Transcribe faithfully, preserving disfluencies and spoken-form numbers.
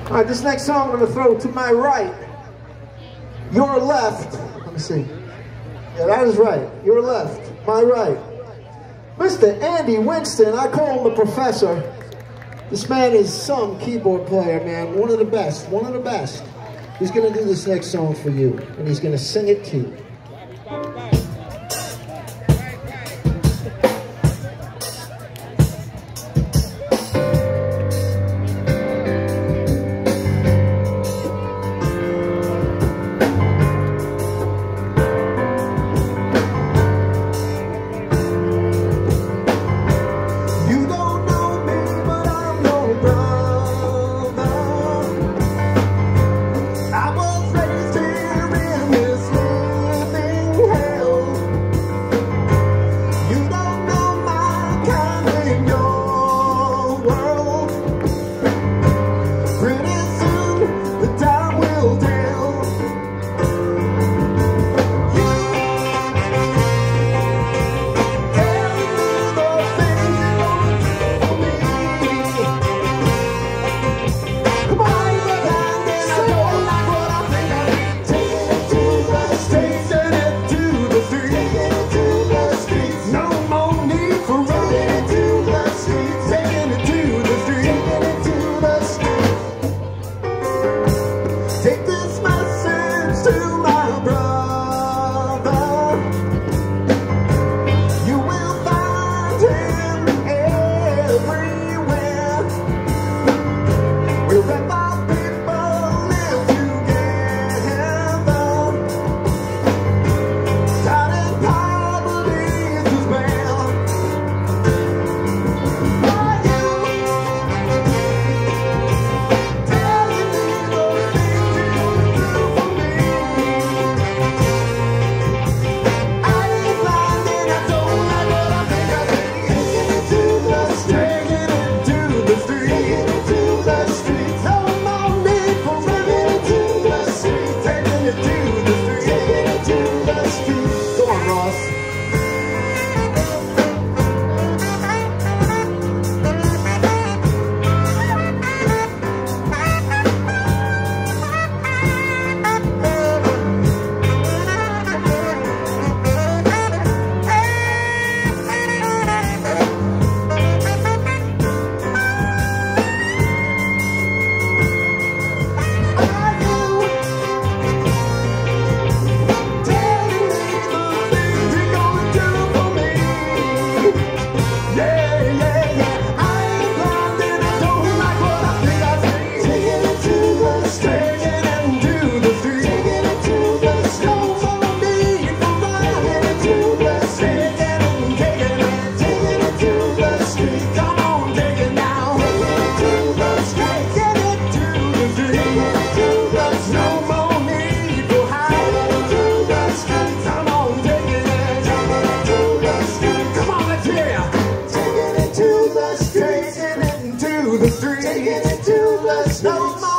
All right, this next song I'm going to throw to my right. Your left. Let me see. Yeah, that is right. Your left. My right. Mister Andy Winston. I call him the professor. This man is some keyboard player, man. One of the best. One of the best. He's going to do this next song for you. And he's going to sing it to you. Taking it to the street, taking it to the street. No more.